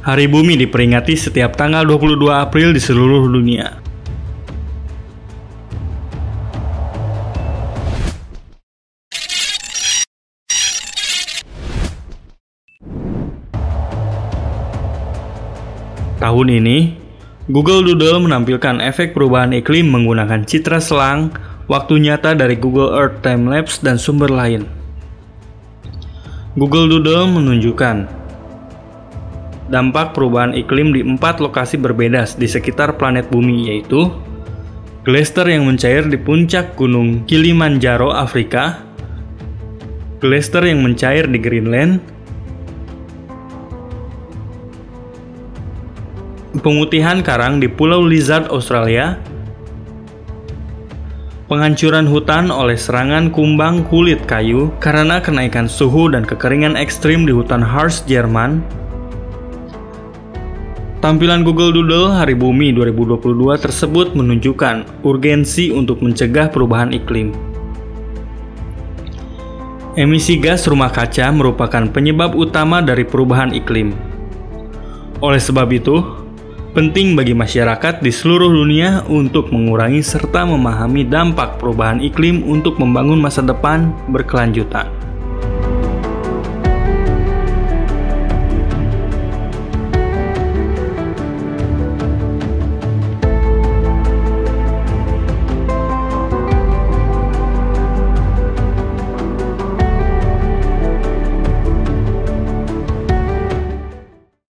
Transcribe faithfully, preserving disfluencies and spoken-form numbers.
Hari Bumi diperingati setiap tanggal dua puluh dua April di seluruh dunia. Tahun ini, Google Doodle menampilkan efek perubahan iklim menggunakan citra selang, waktu nyata dari Google Earth Timelapse dan sumber lain. Google Doodle menunjukkan dampak perubahan iklim di empat lokasi berbeda di sekitar planet bumi, yaitu glacier yang mencair di puncak gunung Kilimanjaro, Afrika, glacier yang mencair di Greenland, pemutihan karang di Pulau Lizard, Australia, penghancuran hutan oleh serangan kumbang kulit kayu karena kenaikan suhu dan kekeringan ekstrim di hutan Harz, Jerman. Tampilan Google Doodle Hari Bumi dua ribu dua puluh dua tersebut menunjukkan urgensi untuk mencegah perubahan iklim. Emisi gas rumah kaca merupakan penyebab utama dari perubahan iklim. Oleh sebab itu, penting bagi masyarakat di seluruh dunia untuk mengurangi serta memahami dampak perubahan iklim untuk membangun masa depan berkelanjutan.